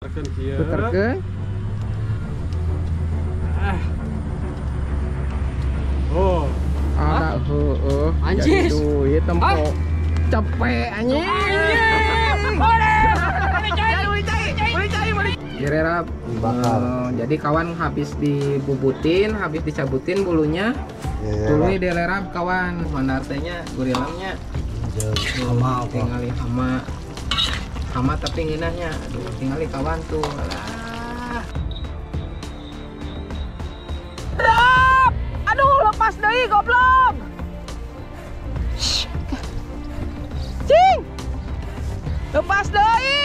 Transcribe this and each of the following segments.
puterkeun. Oh. Ada Anjis. jadi duit tempo. Cepet anjing. Direrap. Jadi kawan habis dibubutin, habis dicabutin bulunya. Tuluy dilerap kawan. Mana artinya gurilamnya. Hama tinggali hama. Hama tapi ngeunahnya. Aduh, tinggali kawan tuh. Alah. Aduh, lepas deui goblok. Cing. Lepas deui.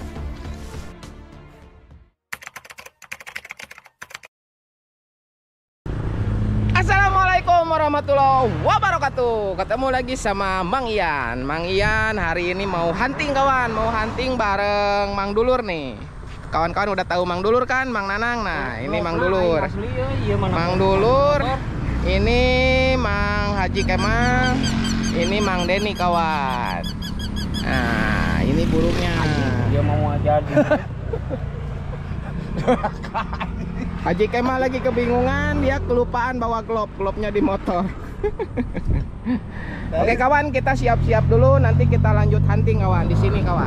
Assalamualaikum warahmatullahi wabarakatuh. Ketemu lagi sama Mang Ian. Mang Ian hari ini mau hunting kawan. Mau hunting bareng Mang Dulur nih. Kawan-kawan udah tahu Mang Dulur kan? Mang Nanang. Nah ini Mang Dulur. Mang Dulur. Ini Mang Haji Kemal. Ini Mang Denny kawan. Nah ini burungnya. Dia mau jadi. Haji Kemal lagi kebingungan, dia kelupaan bawa glove-nya di motor. Oke kawan, kita siap-siap dulu, nanti kita lanjut hunting kawan di sini kawan.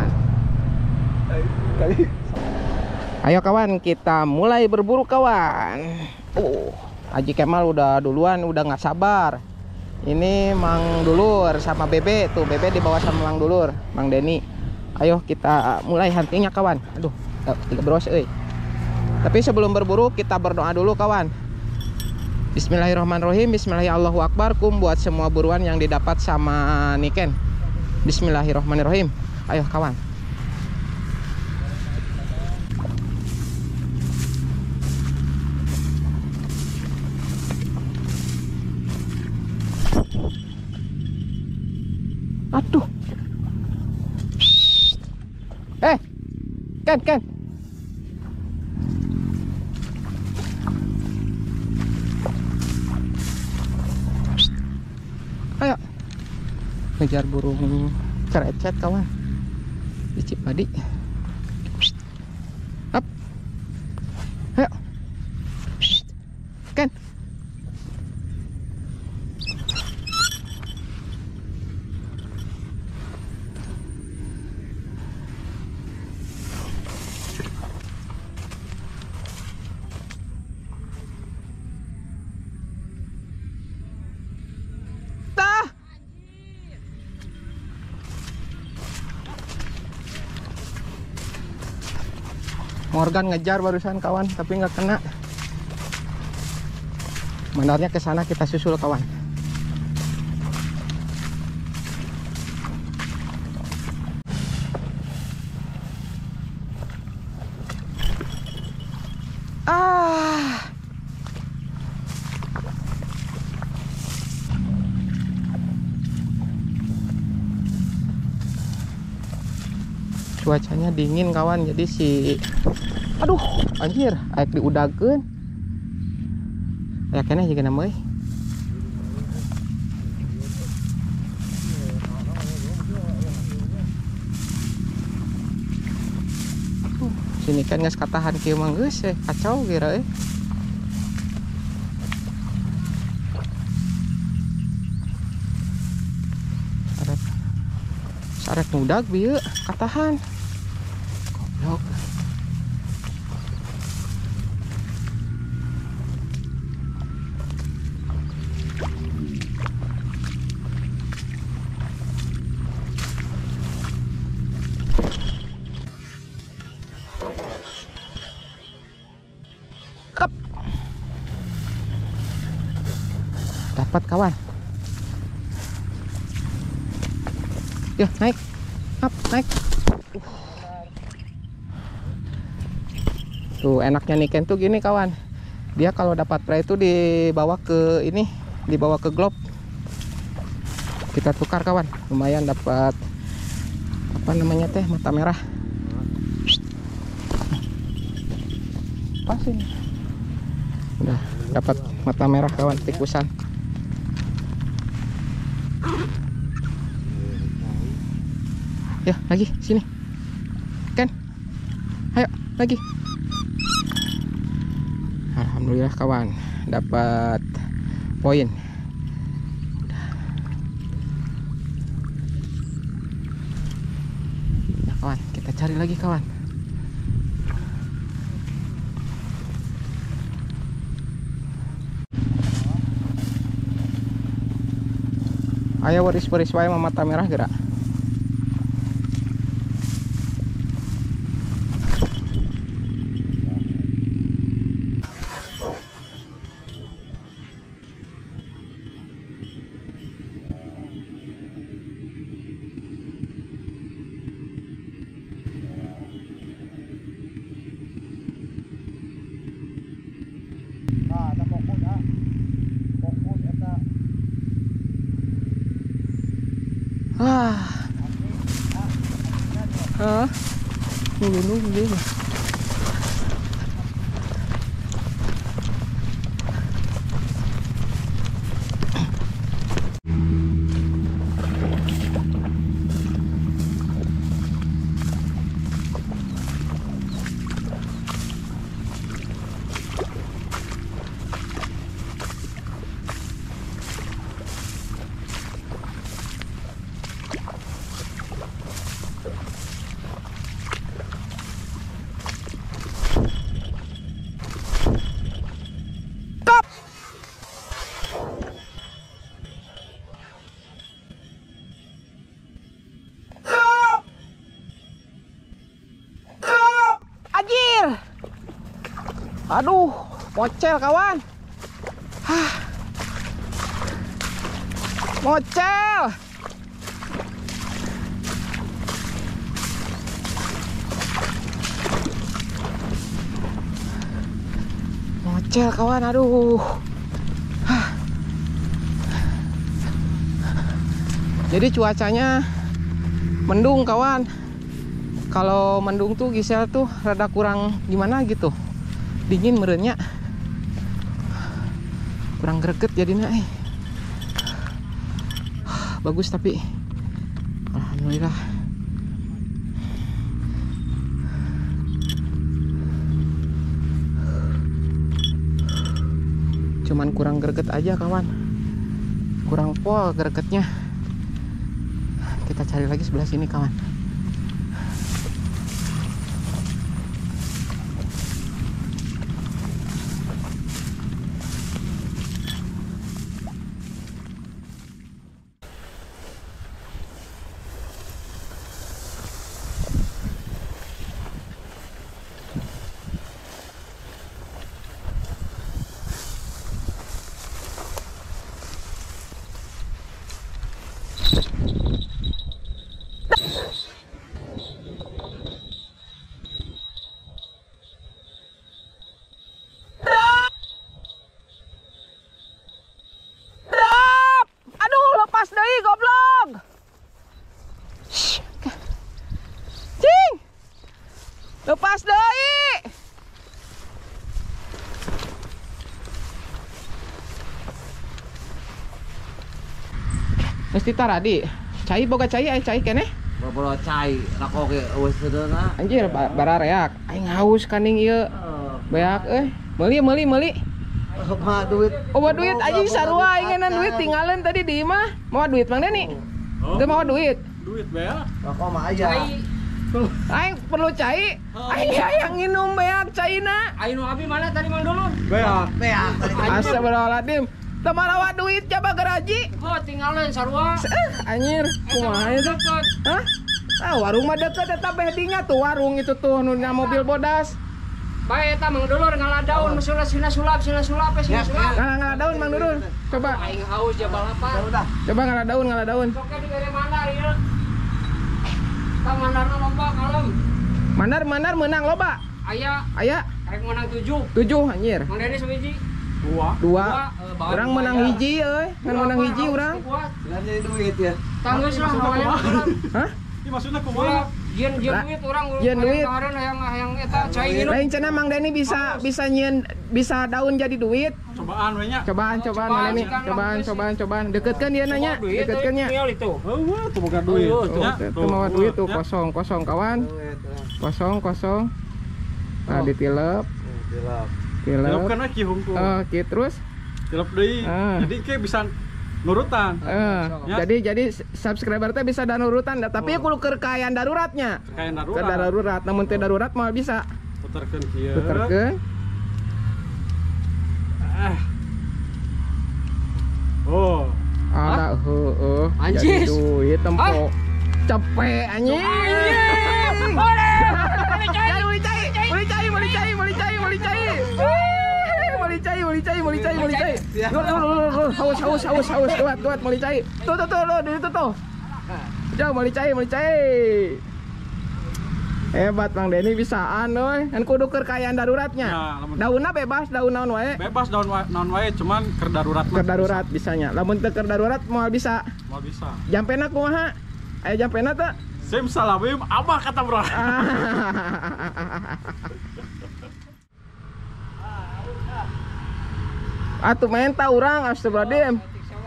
Ayo kawan, kita mulai berburu kawan. Haji Kemal udah duluan, udah nggak sabar. Ini Mang Dulur sama Bebe tuh, Bebe dibawa sama Mang Dulur, Mang Denny. Ayo kita mulai huntingnya kawan. Aduh, tiga bros euy. Tapi sebelum berburu kita berdoa dulu kawan. Bismillahirrahmanirrahim. Bismillahirrahmanirrahim buat semua buruan yang didapat sama Niken. Bismillahirrahmanirrahim. Ayo kawan. Aduh. Ken. Ayo ngejar burung cerecet kawan di Cipadi. Up. Ayo Ken. Morgan ngejar barusan kawan, tapi nggak kena. Menarnya ke sana kita susul kawan. Cuacanya dingin kawan, jadi aduh anjir aek diudageun aya keneh juga nama sini kan geus katahan kieu mah geus kacau kira saret ngudag bieu katahan goblok. Dapat kawan. Yuk naik, naik. Tuh enaknya Niken tuh gini kawan. Dia kalau dapat prey itu dibawa ke ini, dibawa ke globe. Kita tukar kawan. Lumayan dapat apa namanya teh mata merah. Pas ini. Udah dapat mata merah kawan, tikusan. Ya lagi sini Ken, ayo lagi. Alhamdulillah kawan, dapat poin. Nah kawan, kita cari lagi kawan. Ayo waris-waris wae mata merah gerak. Nah, ada fokus ah. Fokus eta. Nunggu dia. Aduh, mocel kawan. Mocel. Mocel kawan, aduh. Jadi cuacanya mendung kawan. Kalau mendung tuh Gisel tuh rada kurang gimana gitu. Dingin merenya, kurang greget jadinya. Bagus tapi alhamdulillah. Cuman kurang greget aja kawan, kurang pol gregetnya. Kita cari lagi sebelah sini kawan. Lepas deui. Mesti taradi. Cai boga cai aya cai keneh. Bawa cai, rako ke eueus seudeuhna. Anjir barareak. Aing haus kaning ieu. Beak euy. Meuli. Mah duit. Oh, duit anjing sarua aingeunan duit tinggalan tadi di imah. Mau duit Mang Deni? Teu mau duit. Duit beak. Rako mah aya. Aing perlu cai. Aing hayang nginum beak caina. Aing abi mana tadi Mang Dulur? Beak. Astagfirullahaladzim. Teu marawa duit coba garaji. Oh, tinggalan sarua. Anjir, kumaha itu? Hah? Ah, warung mah deket eta behdinya tuh warung itu tuh nu mobil bodas. Bae eta Mang Dulur ngaladaun meuseulah sina sulap. Ngala daun Mang Dulur. Coba. Aing haus ja balapan. Coba ngala daun. Sok di bere mandar ieu. Ka mandarna lomba kalem. Mandar menang loba. Aya rek menang 7. 7 anjir. Mang Deni sabiji? 2. Urang menang hiji euy. Ngan menang hiji urang. Lan jadi duit ya. Tanggeus lah hayang. Hah? Ini maksudnya kumaha? Yen duit urang Yen duit. hayang eta cai nginum. Lain cenah Mang Deni bisa nyieun bisa daun jadi duit. Cobaan we nya. Cobaan Mang Deni. Cobaan. Deketkeun dia nanya. Deketkeun nya. Itu. Eueuh, tuh boga duit. Tuh mau duit tuh kosong kawan. Kosong. Nah, ditilep. Tilap. Tilep. Kan lagi hungku. Oke, terus Tilap deui. Jadi kayak bisa nurutan. Ya. jadi subscriber teh bisa dan urutan tapi kudu kekayaan daruratnya. Kayak Ke darurat. darurat, namun teu darurat mah bisa. Puterkeun kieu. Puterkeun. Oh. Ada heueuh. Anjis. Jadi duit tempo. Cepet anjing. Haus. Kuat, mau dicai. Tuh, di situ tuh. Jauh mau dicai. Hebat Mang Denny bisaan euy. Kan kudu kekayaan daruratnya. Ya, Daunna bebas, daun naon wae. bebas daun naon wae cuman keur darurat mah. Keur darurat bisanya. Lamun teu keur darurat moal bisa. Mau bisa. Jampena kumaha? Aya jampena teu? Simsalabim abah kata bro. Atuh main ta urang astagfirullahaladzim.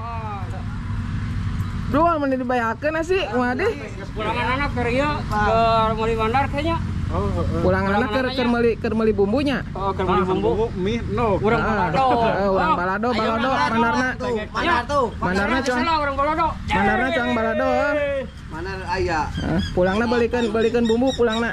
Dua menit dibayarkeun nasi kumaha deh? Pulangan anak ke Rio ke Muli Bandar kayaknya. Pulangan anak keur meuli bumbunya. Oh, ke Muli Bumbu. Mie no. Urang balado. Urang balado mandarna. Mandarna cuang. Urang balado. Mandarna cuang balado. Mana aya? Pulangna balikeun bumbu pulangna.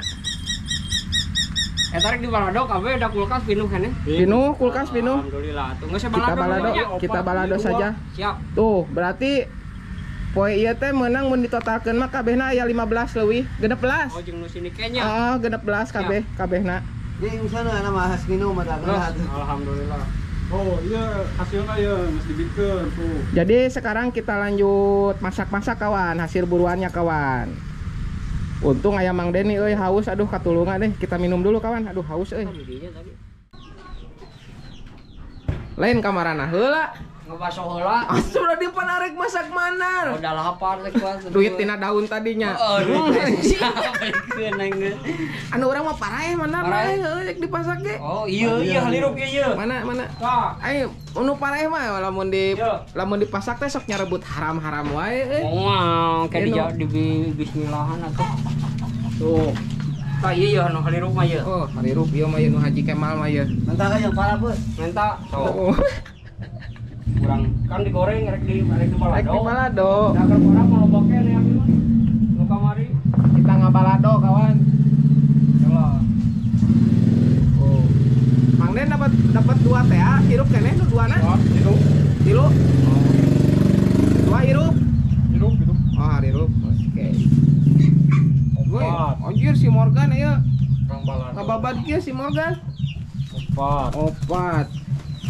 Tarik di balado kabeh ada kulkas pinuh kan ya? Pinuh kulkas pinuh. Alhamdulillah. Tuh geus balado. Kita balado saja. Siap. Tuh, berarti poe ieu teh meunang mun ditotalkeun mah kabehna aya 15 leuwih, 16. Oh jeung nu sini kayaknya. Oh, 16 kabehna. Ini misalnya nama khas minum ada. Alhamdulillah. Oh iya hasilnya ya mesti dibikin tuh. Jadi sekarang kita lanjut masak-masak kawan, hasil buruannya kawan. Untung aya Mang Denny euy haus, aduh katulungan deh. Kita minum dulu kawan. Aduh haus euy. Lain kamarana heula. Ngebaso heula. Sudah di panarek masak manar. Udah lapar teh kuat. Duit tina daun tadinya. Anu urang mah paraeh manar lain heuh rek dipasak ge. Oh iya halirup ieu. Mana? Tah. Ayo, anu paraeh mah lamun dipasak teh sok nyarebut haram-haram wae euy. Moal kayak di bismillahan atuh. Tuh. Tah iya anu halirup mah ieu. Oh, harirup ieu mah nu Haji Kemal mah ieu. Mentah kan yang parah bos. Menta. Oh. Kurang kan digoreng rek di balado. Rek di balado. Da keur orang mau lobake nih abi mah. Nu kamari. Kita ngabalado kawan. Yalah. Oh. Mang Den dapat 2 teh, hirup keneh nu duana? Hidup. Tilu. 2 hirup. Hidup. Oh, hirup. Oke. Gue, anjir si Morgan aya. Kang balado. Kababad kieu si Morgan. 4.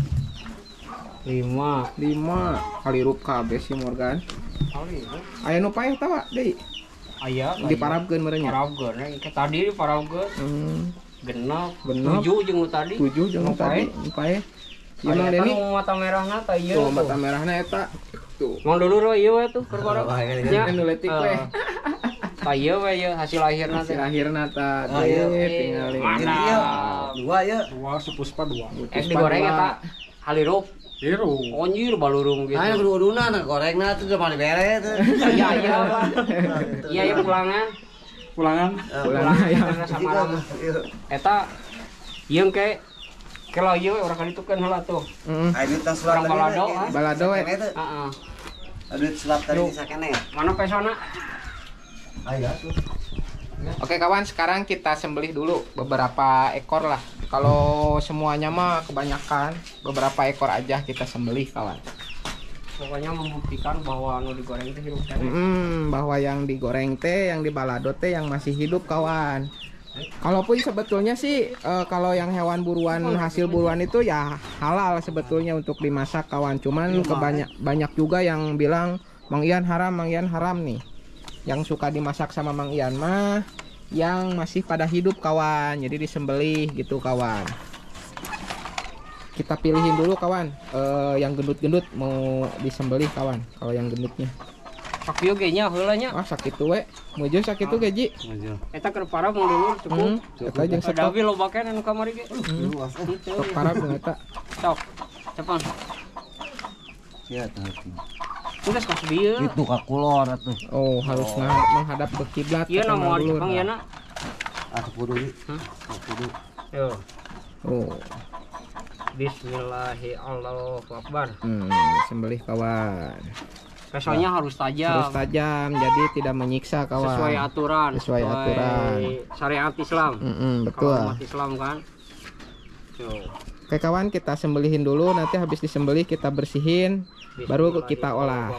5 kali rup kabeh si Morgan. kali. Aya nu paeh tawa deui. Aya Diparabkeun meureun nya. parabkeun ke tadi diparabkeun. Genep. 7 jeung nu tadi. 7 jeung nu tadi nu paeh. Ieu Mang Denny. Mata merahna teh ieu. Tuh mata merahna eta. Tuh. Mang dulur we ieu we tuh keur parab. Nya nu leutik we. Tah ieu we ieu hasil akhirna teh. Hasil akhirna ta tingali. Mantap. 2 ya. 2 supuspa 2. Digoreng eta halirup. Hirup. Anjir balurung gitu. Ayo kudu-kuduna gorengna tuh udah paling beres tuh. Iya pulangan. Pulangan ya. Sama eta ieu ke kalau ieu urang kalitukeun heula tuh. Heeh. Ini tas Urang balado. Balado we. Heeh. Aduh selap tadi sakene ya. Mana pesona? Ayo. Oke kawan, sekarang kita sembelih dulu beberapa ekor lah. Kalau semuanya mah kebanyakan, beberapa ekor aja kita sembelih kawan. Pokoknya membuktikan bahwa anu digoreng teh hidup teh. Bahwa yang digoreng teh, yang dibalado teh yang masih hidup kawan. Kalaupun sebetulnya sih kalau yang hewan buruan, hasil buruan itu ya halal sebetulnya untuk dimasak kawan. Cuman banyak juga yang bilang Mang Ian haram nih. Yang suka dimasak sama Mang Ian mah yang masih pada hidup kawan, jadi disembelih gitu kawan. Kita pilihin dulu kawan, yang gendut-gendut mau disembelih kawan. Kalau yang gendutnya Sakio ge nya heula nya. wah sakit we meuje sakit ge ji Eta keur parab mau dulu cukup. eta jeung stok Davi lobakeun anu kamari ge. stok parab jeung eta Sok. Cepat. Ya tadi. Udah kas dieu. Itu kakulor atuh. oh harus menghadap ke kiblat Ieu na moal Jepang ya na. Ah kudu. Hah? Kudu. Yo. Oh. Bismillahirrahmanirrahim. Sembelih kawan. Pesonya harus tajam. Harus tajam, jadi tidak menyiksa kawan. Sesuai aturan. Sesuai aturan. Syariat Islam. Betul. Kalau umat Islam kan. Yo. Oke kawan, kita sembelihin dulu. Nanti habis disembelih kita bersihin, baru kita olah.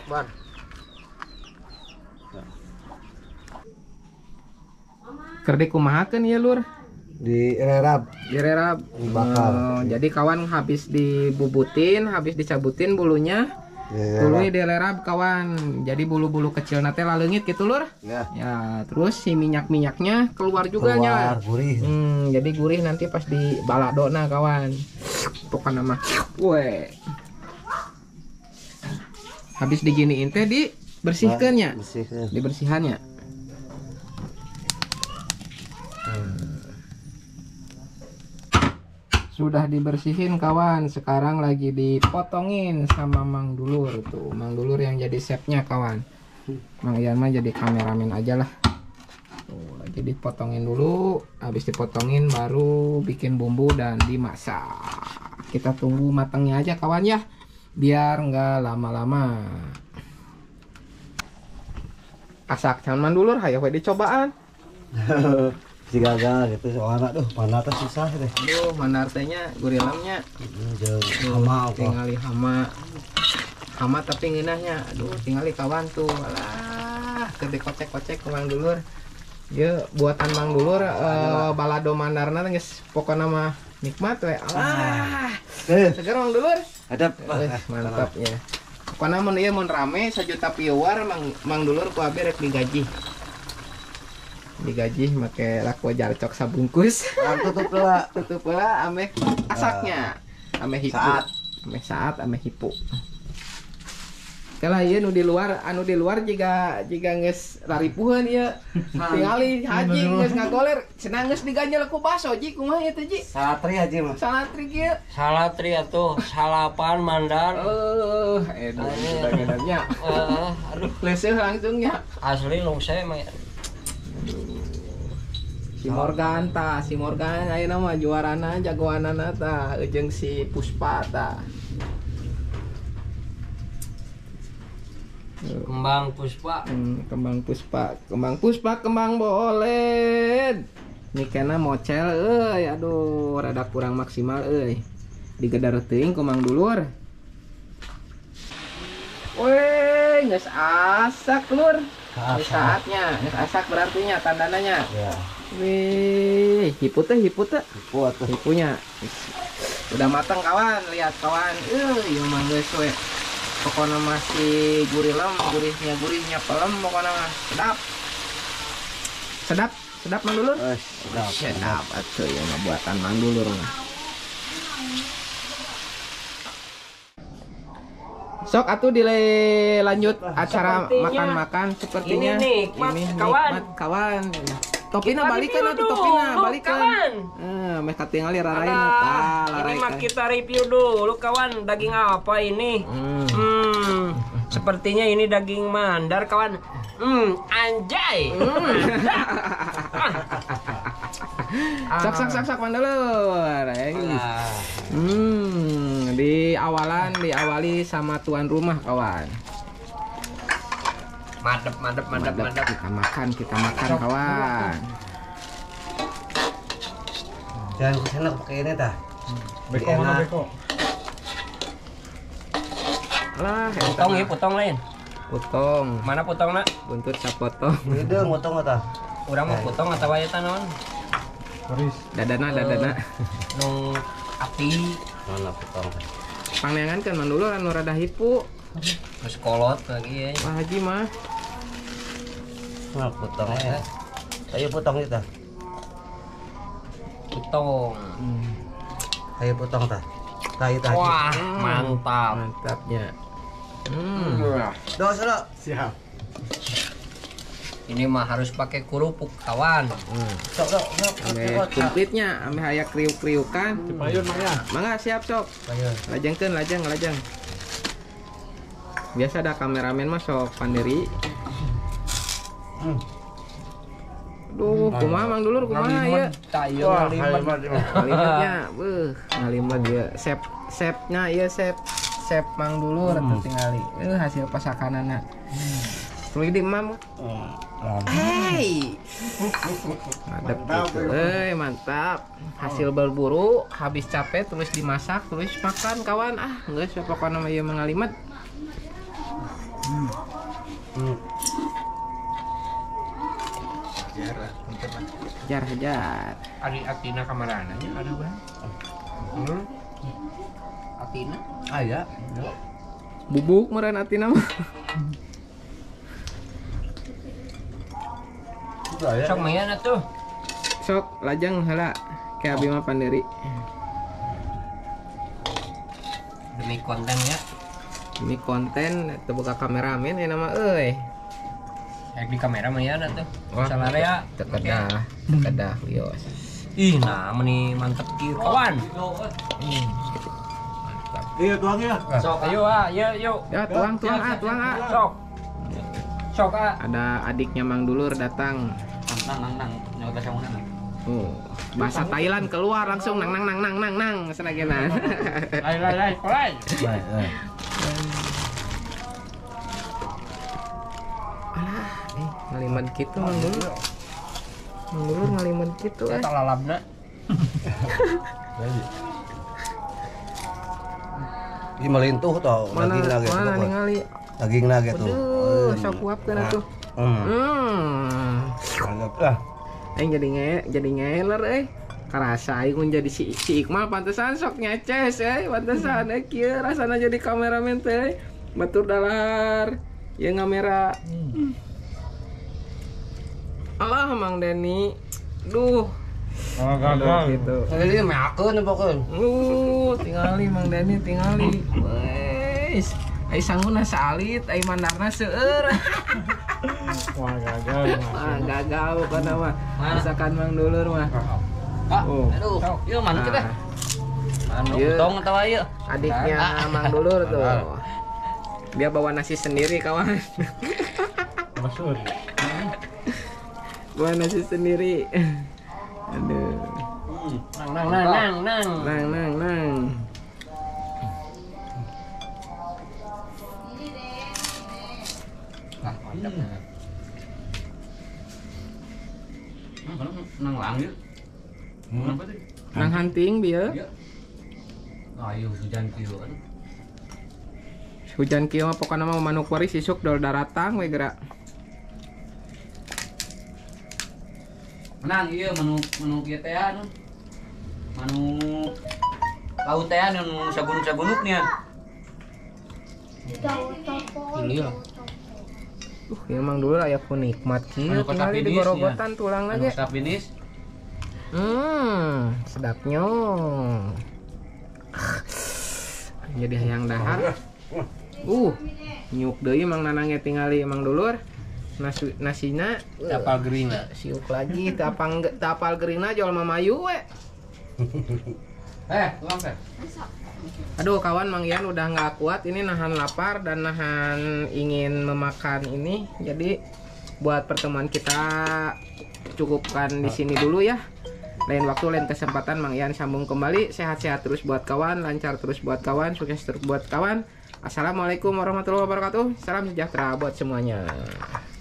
Kerdik kumahakeun ya lur? Direrab. Oh, Dibakar. jadi kawan habis dibubutin, habis dicabutin bulunya, dulunya dilerab kawan. Jadi bulu-bulu kecil nate laleungit gitu lur. Ya. Ya, terus si minyak-minyaknya keluar juga nya. Gurih. Jadi gurih nanti pas di baladona kawan. Pokoknya mah. Weh. Habis diginiin teh dibersihkannya. Bersihkan. Dibersihannya. Sudah dibersihin kawan, sekarang lagi dipotongin sama Mang Dulur tuh. Mang Dulur yang jadi chefnya kawan. Mang Ian mah jadi kameramen aja lah. Tuh, lagi dipotongin dulu, habis dipotongin baru bikin bumbu dan dimasak. Kita tunggu matangnya aja kawan ya, biar nggak lama-lama. Asak Mang Dulur, hayo we dicobaan. Si gagal gitu soalnya mana tuh susah deh. Aduh, mana artinya gurilamnya. Hama apa? Tingali hama tapi ngeunahnya. Aduh, tingali kawan tuh. Alah, keur dikocek-kocek ke Mang Dulur. Ieu buatan Mang Dulur balado mandarna geus pokona mah nikmat we. Alah. Seger Mang Dulur. Hadap. Mantap ya. Pokona mun ieu mun rame 1 juta pieuar Mang Dulur ku abi rek digaji. Digaji make laku jalcok sabungkus. Tutup heula ame asaknya. Ame hipu. Ame hipu. Kalau ieu anu di luar jika geus raripuheun ieu. Tingali haji geus ngagoler, cenah geus diganjel ku baso ji kumaha ieu teh ji? Salatri haji mah. Salatri kieu. Salatri atuh, salapan mandar. Bagiannya. Aduh, Leseuh langsungnya. asli lungse mah. Si Morgan ayeuna mah juarana jagoanana tah jeung si Puspa tah. Kembang Puspa. Kembang boled. Nikena mocel euy, aduh rada kurang maksimal euy. Digedar teuing ku Mang Dulur. Weh, geus asak lur. Geus saatnya, geus asak berartinya tandananya. Ya. Wih, hipu teh. Hipu atuh. Hipunya. Udah matang kawan, lihat kawan. Ieu mah geus we. Pokoknya masih gurihnya pelem pokoknya mah. Sedap Mang Dulur. Sedap atuh ya buatan Mang Dulur mah. Sok atuh dilanjut acara makan-makan sepertinya. Ini nikmat, kawan. Topina balikan atuh balikan. Meh katingali raraina tah Ini mah kita review dulu kawan, daging apa ini? Sepertinya ini daging mandar kawan. Anjay. Sak Mang Dulur. Diawali sama tuan rumah kawan. Mantap. Kita makan kawan. Jangan kesana pakai ini dah. Beko mana beko? Lah, Potong lain. potong. Mana potongna? Buntut sapotong. Itu motong eta. Urang mah potong atawa eta naon? Baris. Dadana. Nung api. Mana potong? Pangangan kan Mang Dulur anu rada hipu. Terus kolot lagi ya. Pak Haji mah. Mana potong ya? Ayo potong kita. Potong. Ayo potong tah. Tahi tah. Wah, mantap. Mantapnya. Dos lo. Siap. Ini mah harus pakai kerupuk kawan. Sok. Ame kumplitnya, ame aya kriuk-kriukan. Payun mah ya. Mangga siap sok. Ayo. Lajengkeun, lajeng. Biasa ada kameramen mah sok pandiri. Duh, kumaha Mang Dulur kumaha ya? Tak iya ngalimat. Ngalimatnya, ngalimat ya. Sepnya ya sep Mang Dulur atuh tingali. Hasil pasakanana. Tuluy di Mam. Hey. Mantap gitu. Mantap. Hasil berburu, habis capek terus dimasak, terus makan kawan. Geus pokokna mah ieu mangalimat. Hajar. Ari atina kamarana nya ada bang. Atina? Aya. Bubuk meureun atina mah. Sok mayan atuh. Sok lajang heula ke abi mah panderi. Demi konten ya. Ini konten teu buka kameramen ya nama euy. Kayak di kamera mayan atuh. Wah, Salarea. Tekedah wios. Ih, nah meni mantep kieu kawan. Iya tuang ya. Sok ayo yuk. Ya tuang. Sok. Sok Ada adiknya Mang Dulur datang. nang nyoba sangunan. Bahasa Thailand keluar langsung nang senagenan. Lai. Alah, ngaliman kitu Mang Dulur. Mang Dulur ngaliman kitu Eta lalabna. Ieu melintuh tau dagingna ge. Mana ningali? Dagingna ge tuh. Aduh, sok kuapkeun atuh. Mantap lah. Jadi ngeler karasa aing mun jadi si Iqmal pantesan sok nyeces pantesan kieu rasana jadi kameramen teh batur dalar ya ngamera. Allah Mang Deni. Duh. Gagal. Gitu. Ini meakeun pokoknya. Tingali Mang Deni tingali. Wes. Ai sangguna salit, ai mandarna seueur. Wah, gagal. Gagal pokona mah. Misalkan Mang Dulur mah. Aduh, yuk mana kita? Anu Ieu. tong atawa ieu? Adiknya Mang Dulur tuh. Dia bawa nasi sendiri kawan. Masuk. Bawa nasi sendiri. Aduh. Nang. Mantap. Nang lang yuk. Kenapa tuh? Nang hunting dia. Ayo hujan kieu. Hujan kieu mah pokona mah manuk waris isuk dol daratang we geura. Menang ieu manuk ieu teh anu. Manuk laut teh anu sagunuk nya. Ini ya. Ya Mang Dulur aya ku nikmat kieu Anu tinggal kotak di finish, gorogotan tulang Anu lagi. staf finish. Sedapnya. Jadi hayang dahar. Nyuk deui Mang Nanang ge tingali Mang Dulur. Nasina Tapal gerina. siuk lagi teu apal gerina jual mamayu we. Tuang teh. Aduh kawan, Mang Ian udah nggak kuat ini nahan lapar dan nahan ingin memakan ini. Jadi buat pertemuan kita cukupkan di sini dulu ya. Lain waktu, lain kesempatan Mang Ian sambung kembali. Sehat-sehat terus buat kawan, lancar terus buat kawan, sukses terus buat kawan. Assalamualaikum warahmatullahi wabarakatuh. Salam sejahtera buat semuanya.